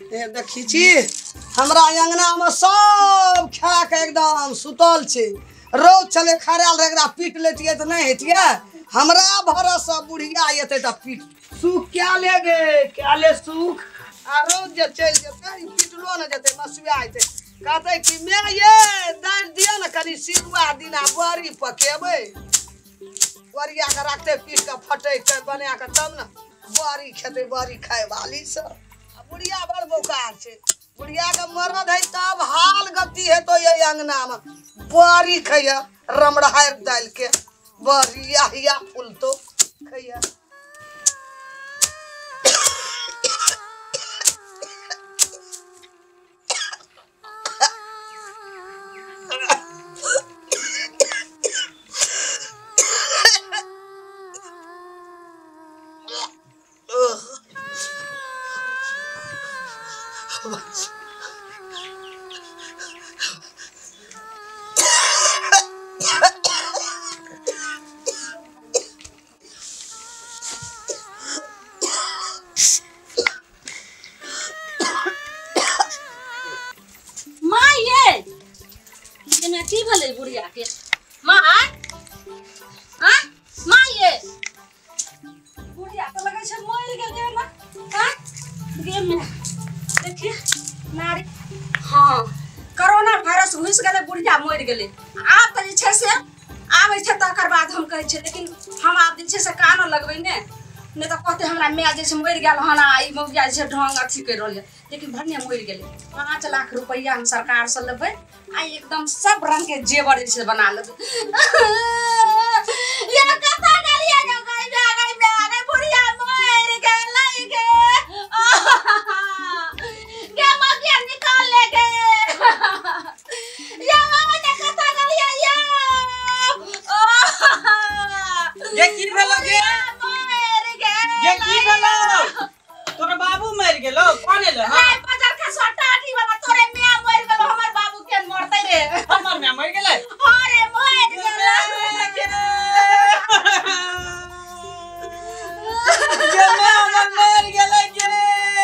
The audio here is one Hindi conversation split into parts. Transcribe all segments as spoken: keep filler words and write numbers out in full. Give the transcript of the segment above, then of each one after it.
ए देखी छी हमरा अंगना में सब खा के एकदम सुतल छे। रोज चले खराल रे एकरा पीट लेतिए त नहीं हेतिए। हमरा भरोसा बुढ़िया एते त पीट सुख क्या ले गे क्या ले सुख आ रोज जे चल जेते पीटलो न जेते मसुआ आइते कहते कि मैं ये दान दियो न कनी सिरुआ दिना बड़ी पकेबे बड़िया के रखते पीट के फटे के बना के तब न बड़ी खेते बड़ी खाए वाली सब। बुढ़िया बड़ बोकार छे बुढ़िया के मरद है तब हाल गति है तो ये अंगना में बड़ी खैया रमड़ा डाल के बड़िया हिया फूल तो खैया। की भले बुढ़िया के मां हां मां ये बुढ़िया तो लगे छ मर गेल के ना हां गेम में देखिए नारी हां कोरोना वायरस घुस गेले बुढ़िया मर गेले। आप त जे छै से आबै छै तकर बाद हम कहै छै लेकिन हम आप जे छै से कानो लगबै ने ने त कहते हमरा माय जे छै मर गेल हना ई मौगिया जे ढंग अथी कर रहल लेकिन भन्ने मर गेले। पाँच लाख रुपया हम सरकार से लेबै आ एकदम सब रंग के जेवर जैसे बना लेबै। ये कथा गलिया जो गई बे गई बे गई बुढ़िया मर गेलै के के मगिया निकाल ले के ये मामा ने कथा गलिया ये ये की भेलो गे मर गेल ये की भेलो तोर बाबू मर गेलो कोन एलो हां बाजार का सोटा आठी वाला तोरे मियां मर गेलो हमर बाबू के मरतै रे हमर मियां मर गेलै अरे मर गेलै ये मैं हमर मर गेलै गे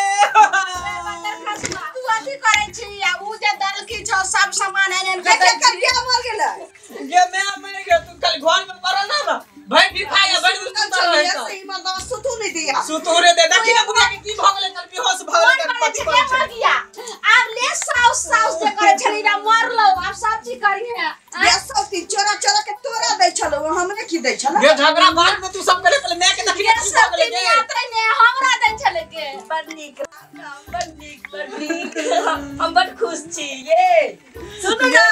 तू अथी करै छी आ उ जे दल की छ सब सामान एने के के के मर गेलै ये मैं मर गेल तू कल घर में पड़ा ना ना भाई भी खाया बड़ी दूर तक रहे तो सही मतलब सुतू नहीं दिया सुतूरे दे देखी ना बुढ़िया के की भ गेलै कल बेहोश भ गेलै कल पति पर मर गया अब ले साउस साउस जे करे छली ना मरलो अब सब चीज करी है ये सब ती चोरा चोरा के तोरा दै छलो हमरे की दै छलो ये झगड़ा बाद में तू सब करे पहले मैं के देखी ये की सब भ गेलै चीज गे यात्रा ने हमरा दै छले के बड़ नीक बड़ नीक बड़ नीक हम बड़ खुश छी ये सुनो ना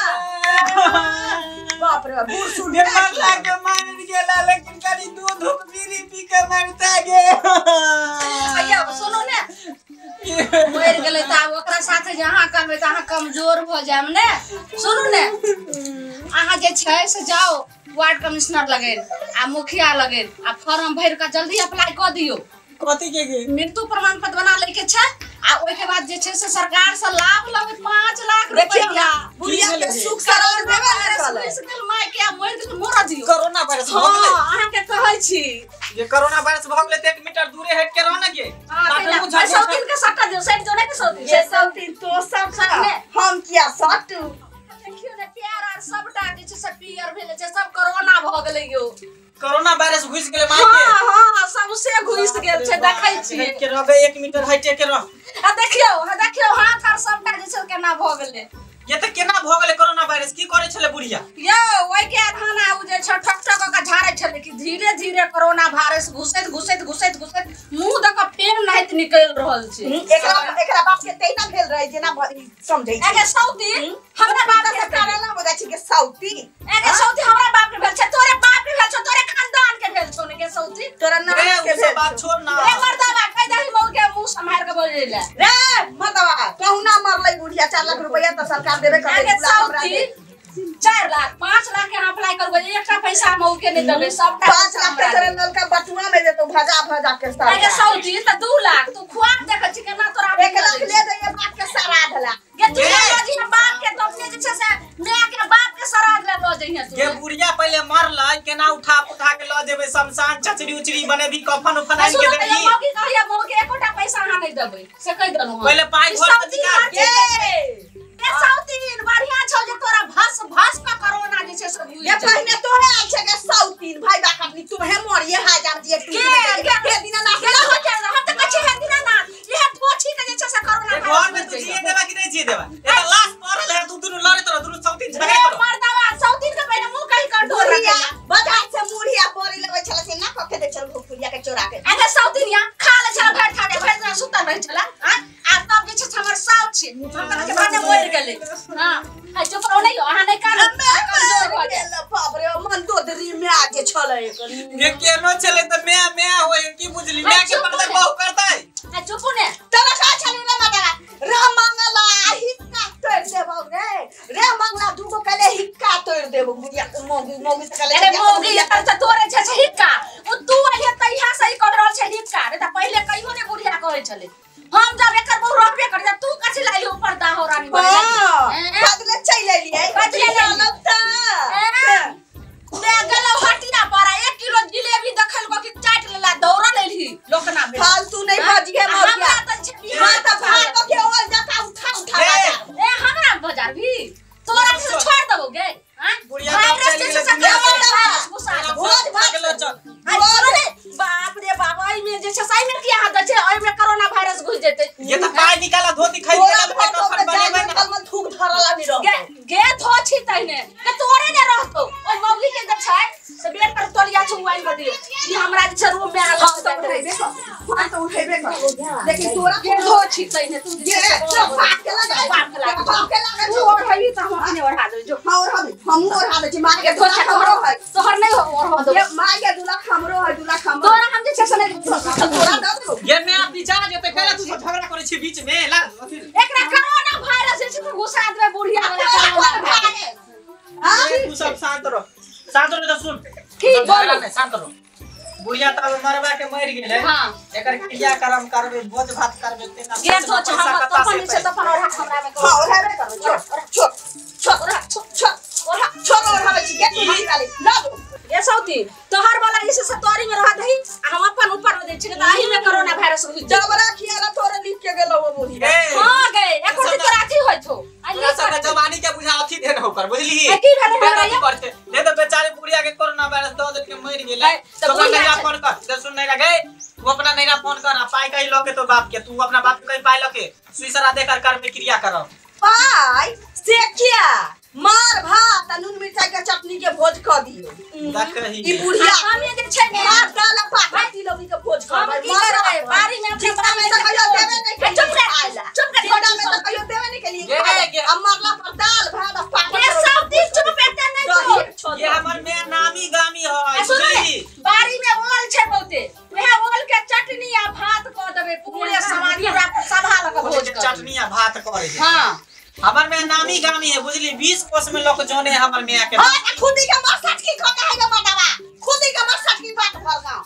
बाप रे बूढ़ सुन ये मरला के मार गेला लेकिन कनी दूध धूप बीड़ी पी के मरता गे भैया सुनो ने मर गेले त ओकरा साथे जहां करबे त अहाँ कमजोर भ जाम ने। सुनु ने अहाँ जे छै से जाओ वार्ड कमिश्नर लगेन आ मुखिया लगेन आ फॉर्म भर के जल्दी अप्लाई क दियो कथि के गे मृत्यु प्रमाण पत्र बना ले के छै आ ओइ के बाद जे छै से सरकार से लाभ लेबे पाँच लाख रुपया बुढ़िया के सुख सरोवर देबे ने कहले इसके माय के मर गेल मोरा दियो कोरोना वायरस भ गेलै हां अहाँ के कहै छी ये कोरोना वायरस भ गेलै त एक मीटर दूरे हट के रह न गे हां बुझा सौतीन के सट्टा दियो सेट जोने के सौतीन ये सौतीन तो सब हम किया सट्टू देखियो ने प्यार और सबटा जे छै से पियर भेले छै सब कोरोना भ गेलै यो कोरोना वायरस घुस गेलै माय के हां हां सबसे घुस गेल छै देखै छी के रहबे एक मीटर हटे के रह आ देखियो आ देखियो हाथ और सबटा जे छै केना भ गेलै ये त केना भ गेलै कोरोना वायरस की करे छले बुढ़िया यो ओइ के थाना उ जे छ ठक ठक के झाड़ै छले कि धीरे धीरे कोरोना वायरस घुसैत घुसैत घुसैत घुसैत मुंह दक फेन नाहित निकल रहल छै एकरा एकरा बाप के तैना भेल रहे जेना समझै छी एके सौती हमरा बाप के कारण ना बजा छी के सौती एके सौती हमरा बाप के भेल छै तोरे बाप के भेल छै तोरे खानदान के भेल छौ ने के सौती तोरा ना के सब बात छोड़ ना रे मर्दवा कह दही मौ के मुंह संभाल के बोल ले रे मर्दवा कहू ना मरलै बुढ़िया चार लाख रुपया त सरकार देबे करे सौती चार लाख पाँच लाख के अप्लाई करबो एकटा पैसा मौ के नै देबे सबटा पाँच लाख के तोरे नल का बटुआ में देतो भजा भजा के साथ एके सौती त दू लाख तू खुआब देख छी केना तोरा एक लाख ले दे बाप के श्राद्ध ला ये तू लजी बाप के तो अपने जे छै से माय के बाप के श्राद्ध ले ल जइहे तू ये बुढ़िया पहले मरला केना उठा उठा के ल देबे शमशान चचरी उचरी बने भी कफन उफन आन के देबी मौकी कहिया मौ के एकोटा पैसा हां नै देबै से कहि दनु पहले पाई घर से निकाल के ए साउतीन बढ़िया छौ जे तोरा भस भस का कोरोना जे छै सब ये पहले तोहे आल छै के साउतीन भाई बा कपनी तोहे मरिए हा जाम दिए तू के दिन ना के हो के हम त कछि है दिन ना ये पोछी के जे छै से कोरोना घर में तू जिए देबा कि नहीं जिए देबा ए त लाश पड़ल है तू दुनु लड़े तोरा दुनु साउतीन झगड़ा ए करो मर्दावा साउतीन के पहले मुंह कहि कर ढोर मुड़िया रखिया बजा से मुड़िया परी लेवे छला से ना कके दे चल भोपुरिया के चोरा के अगर साउतीन या खा ले छला भर खा के भर दिन सुतल रह छला हां आ तब जे छै हमर साउथ छै हम त के बाने मोर गेले हां आ चुप रहो नहीं अहाँ नहीं कान बाप रे मन तो दरी में आगे छले ये केनो चले त मैं मैं होय की बुझली मैं के पकड़ बहु करता है आ चुप ने तोरा का छले रे मदरा राम मंगला हिक्का तोड़ देबो रे रे मंगला दुगो कले हिक्का तोड़ देबो बुढ़िया मोगी मोगी कले अरे मोगी तर त तोरे छै छै हिक्का ओ तू आइए तइहा सही कर रहल छै हिक्का रे त पहले कहियो ने बुढ़िया कहै छले हम जब एकर बहु रोपे कर तू कछि लाई ऊपर दाहो रानी बन बदले चले लिए बदले ले लगता ले गलो हटिया पर एक किलो जिलेबी देखल को कि चाट लेला दौड़ा लेली लोकना में फालतू नहीं भजिए मोगिया हमरा त छै हां त भाग के ओल जाता उठा उठा बाजार ए हमरा बाजार भी तोरा से छोड़ देबो गे हां बुढ़िया बाप चली गेले भोज भात लो चल बाप रे बाबा ई में जे छै साइ में किया हाथ छै ओइ में कोरोना वायरस घुस जेतै ये त पाई निकाला धोती खाई निकाला त कफन बनेबे ना कल में थूक धरला लागी रह गे गे थो छी तइने के तोरे ने रहतो ओइ मौगी के जे छै से बेर पर तोलिया छुआइन बदी ई हमरा जे छै रूम में आ उठेबे हां तो उठेबे कर लेकिन तोरा गे थो छी तइने तू ये बात के लगा बात के लगा बात के लगा तू और हई त हम अपने ओढ़ा दे जो और हम हम ओढ़ा दे छी मार के थो छ हमरो है तोहर नहीं हो और हो दो ये मार के दूल्हा हमरो है दूल्हा हमरो तोरा हम जे छै से नहीं तोरा दे दो ये मैं आप पीछा जेते कहला तू सब झगड़ा करे छी बीच में ला एकरा कोरोना वायरस जे छै तू घुसा देबे बुढ़िया वाला कोरोना हां तू सब शांत रहो शांत रहो तो सुन की बोल नहीं शांत रहो बुढ़िया त मरवा के मर गेले हां एकर क्रिया कर्म करबे भोज भात करबे तेना गे तो छ हम तो अपन से तो अपन ओढ़ा हमरा में हां ओढ़ा रे कर छोड़ छोड़ छोड़ ओढ़ा छोड़ ओढ़ा छोड़ ओढ़ा छी के तू वाली ला ये सौती तोहर वाला इसे सतवारी में रह दही हम अपन ऊपर में दे छी त आही में कोरोना वायरस हो जा जबरा खियाला तोरे लिख के गेलो वो बोली हां गे एको दिन तोरा अथी होय छौ तोरा सब जवानी के बुझा अथी देन होकर बुझली की भेले हमरा करते नहीं तो बेचारे बुढ़िया के कोरोना वायरस दो दिन के मर गेले तो नैरा फोन कर दे सुन नैरा गए तू अपना नैरा फोन कर पाई कहीं लोके तो बाप के तू अपना बाप के कहीं पाई लोके सुईसरा देकर कर में क्रिया करो पाई से क्या मार भात नून मिर्चाई के चटनी के भोज क दियो देखही ई बुढ़िया हम ये जे छै ने भात डाला पात तिलौरी के भोज क हम की करे बारी में अपने जितना में तो कहियो देवे नहीं के चुप रे चुप कर छोटा में तो कहियो देवे नहीं के लिए अमरला पर दाल भात पापड़ ये सब दिन चुप एते नहीं तो ये हमर में नामी गामी है सुन बुझली बारी में ओल छै बहुते वह ओल के चटनी आ भात क देबे पूरे समाज पूरा सभा लग भोज कर चटनी आ भात करे हां हमर में नामी गामी है बुझली बीस कोस में लोग जोने हमर में आके हां खुदी के मरसट की खाता है गे मडवा खुदी के मरसट की बात भर गांव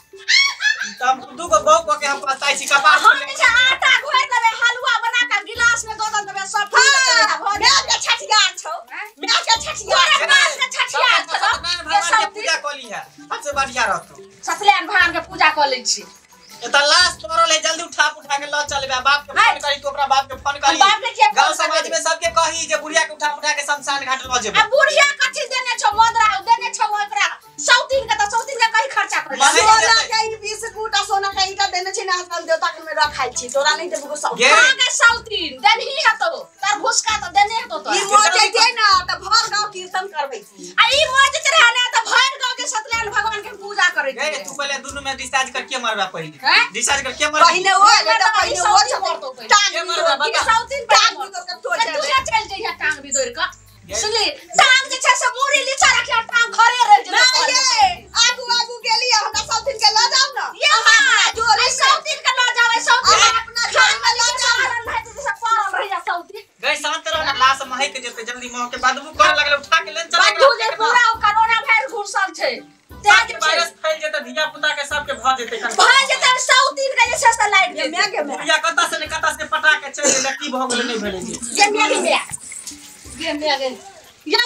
तब दू को बहु को के हम बताई छी कपास हम जे आटा घोर देबे हलवा बना के गिलास में दो देबे सब हां मैं के छठियार छौ मैं के छठियार तोरे पास के छठिया सत्यनारायण भगवान के पूजा कली है सबसे बढ़िया रहतो सत्यनारायण भगवान के पूजा कर लै छी एता लाश तोरल है जल्दी उठा उठा के ल चलबे बाप के फोन करी तो ओकरा बाप के फोन करी बाप के किया गांव समाज में सबके कही जे बुढ़िया के उठा उठा के शमशान घाट ल जेबे आ बुढ़िया कथि देने छौ मोदरा देने छौ ओकरा सौतीन के त सौतीन के कहीं खर्चा कर सोना के ई बीस गुटा सोना के ईटा देने छी ना आजकल देवता के में रखाई छी तोरा नहीं देबो सब गे हां के सौतीन देनही हतो तार घुसका त देने हतो तो ई मोजे के ना त भर गांव कीर्तन करबै छी आ ई मोज चढ़ा ना त भर गांव के सत्यनारायण भगवान के पूजा करे गे तू पहले दोनों में डिस्चार्ज कर के मरबा पहले हैं डिस्चार्ज कर के मर पहिने ओ बेटा पहिने ओ मरतो टांग के भी मरबा दो बता सौतीन टांग भी दो के तोड़ तू दे चल जइया टांग भी दोर का सुनली टांग जे छै से मुड़ी लीचा रखिया टांग खरे रह जे ना ये आगू आगू के लिए हमरा सौतीन के ल जाओ ना ये हां जोरे सौतीन के ल जावे सौतीन अपना घर में ल जाओ नहीं तो सब पड़ल रहिया सौतीन गे शांत रह ना लाश महक जेते जल्दी मोह के बदबू करे लगले उठा के लेन चला बंधु जे पूरा कोरोना वायरस घुसल छै ताकि वायरस फैल जेते धिया पुता के सबके भ जेते भाई जेते सौतीन के जे छै से लाइट ये मैं के मैं बुढ़िया कता से ने कता से पटा के चल गेले की भ गेले नहीं भेले जी ये मैं के मैं ये मैं के यो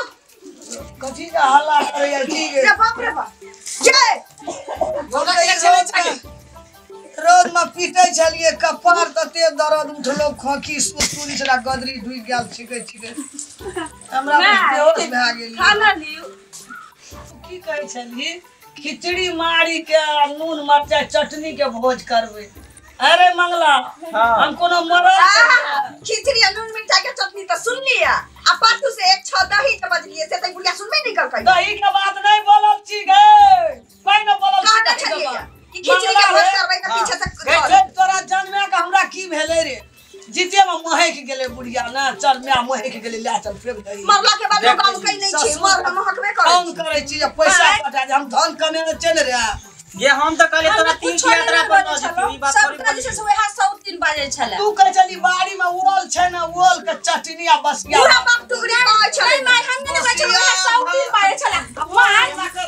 कथी का हल्ला करे ठीक है रे बाप रे बाप जय बोल के चले चले रोज में पीटे छलिए कपार तते दर्द उठलो खोखी सुतुरी छला गदरी ढुइ गेल छिके छिके हमरा बेहोश भए गेल खाना लियो की कहै छली खिचड़ी मारी के नून मरचाई चटनी के भोज करबे अरे मंगला हम कोनो मरल खिचड़ी नून मिर्चा के चटनी तो सुन लिया अब पातू से एक छ दही के बजलिए से तई बुढ़िया सुनबे नहीं कर कही दही के बात नहीं बोलल छी गे कोई न बोलल का का छलिए कि खिचड़ी के भोज करबै त पीछे से गे तोरा जन्मे के हमरा की भेले रे जीते में महक गेले बुढ़िया ना चल मैं महक गेले ले चल फेंक दही मरला के बाद काम कई नहीं छी मर महकबे करे काम करे छी पैसा पटा हम धन कने चल रे ये हम तो कहले तोरा तीन की यात्रा पर न जती ई बात सब तरह से वह सौ तीन बजे छले तू कह चली बाड़ी में ओल छै ना ओल के चटनी आ बस गया पूरा बाप टुकड़ी कहै छले माय हम ने बजे वह सौ तीन बजे छले माय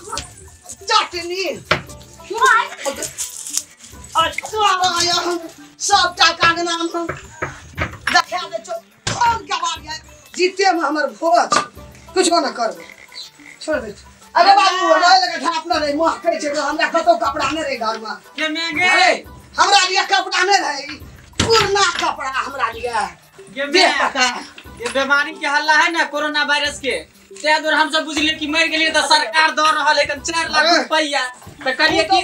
चटनी माय अच्छा आया हम सब टाका के नाम हम देखा दे छो कौन के बाड़ी जीते में हमर भोज कुछ न करबे छोड़ दे अरे बाबू रह लगे ढापना रे मोह कहै छै हमरा कतो कपड़ा नै रे घर में के मैं गे हमरा लिए कपड़ा नै रहे पुरना कपड़ा हमरा लिए ये दे मैं पका ये बीमारी के हल्ला है ना कोरोना वायरस के ते दूर हम सब बुझलिए कि मर गेलिए त सरकार द रहल है चार लाख रुपया त करिए कि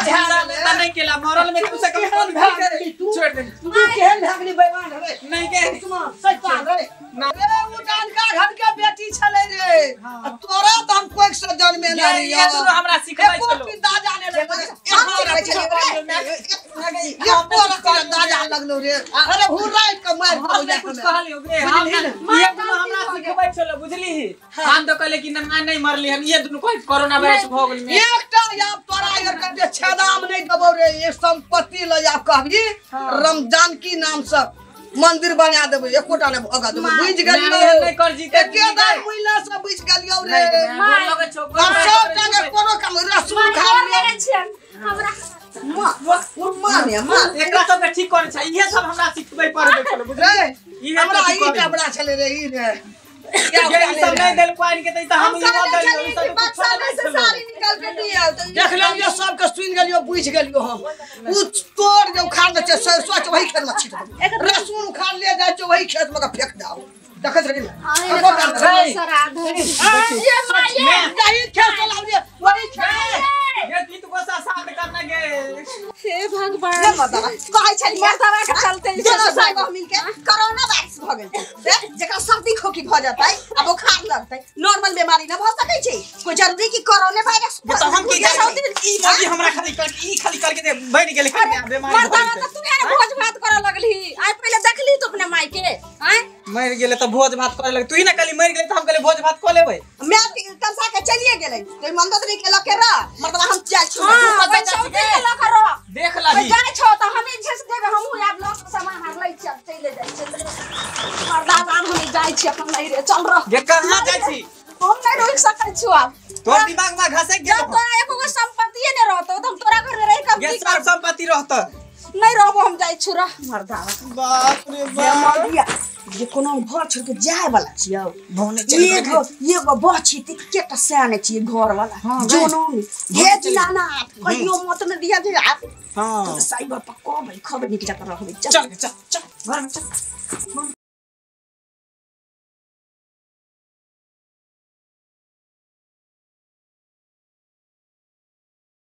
त नहीं केला मरल में कम से कम फोन भेज छोड़ दे तू केहन भागली बेईमान रे नहीं के तुम सच्चान रे रे उडान का घर के बेटी छले रे तोरा त हम कोई से जन्मे ना रे ये दूर हमरा सिखबै एको चलो की दादा ने रे हम सिखबै छलिए ये पूरा का दादा लगलो रे अरे हुराई के मार हम नहीं कुछ कहलियो रे हम ये दूर हमरा सिखबै चलो बुझली हम तो कहले कि ना नहीं मरली हम ये दोनों कोई कोरोना वायरस भ गेल में एकटा या तोरा यार के छेदाम नहीं दबो रे ये संपत्ति ल या कहबी रमजान की नाम से मंदिर बना देबे एकोटा ने भगा देबे बुझ गेलियो नहीं कर जीते एकेदार महिला से बुझ गेलियो रे बोल लगे छोकरा हम सब जगह कोनो काम रसूल खा ले हमरा मां मां ने मां एकरा सब के ठीक करे छै इहे सब हमरा सिखबै पड़बे चलो बुझली रे ई हमरा ई कपड़ा छले रे ई रे ये सब नहीं देल पानी के त त हम ई बात चलिए कि बक्सा में से साड़ी निकाल के दिया तो देख लियो सब के सुन गेलियो बुझ गेलियो हम उ तोड़ जो खा दे छै सरसों छ वही खेत में छीट दे रसून उखाड़ ले जाय छ वही खेत में का फेंक दाओ देखत रही श्राद्ध ये माये यही खेत चलाओ रे वही खेत ये तीत गोसा साथ करना गे हे भगवान ना मत कहै छलिए मर्दवा के चलते दोनों साइड मिल के कोरोना वायरस भ गेल छै जेकरा सर्दी खोखी भ जतै आ बुखार लगतै नॉर्मल बीमारी न भ सकै छै कोई जरूरी कि कोरोना वायरस तो हम की ई अभी हमरा खाली कर ई खाली करके दे बैठ गेले बीमारी मर्दवा तो तू यार भोज भात करे लगली आई पहले देखली तू अपने माई के हैं मर गेले त भोज भात करे लगे तू ही ना कली मर गेले त हम कहले भोज भात क लेबै मैं कंसा के चलिए गेलै तो मंदत नहीं केलक के रा मतलब हम जाय छी हां बच्चा के ला करो देख लही जाय छो त हमें झस देबे हमहु आब लोग सामान हर लै चल चले जाय छै मर्दा जान हम जाय छी अपन नहीं रे चल रह ये कहां जाय छी हम नहीं रोक सकै छु अब तोर दिमाग में घसक गेल जब तोरा एको गो संपत्ति ने रहतो त हम तोरा घर में रह कब ये की सब संपत्ति रहत नहीं रहबो हम जाय छु रह मर्दा बाप रे ये मर दिया ये कोनो घर छोड़ के जाय वाला छियो भौने ये गो ये गो बची त केटा साने छी घर वाला जोनो ये दिलाना कहियो मत न दिया जे आप हां तो साइबर पक्को भाई खबर निकल कर रहो चल चल चल घर में चल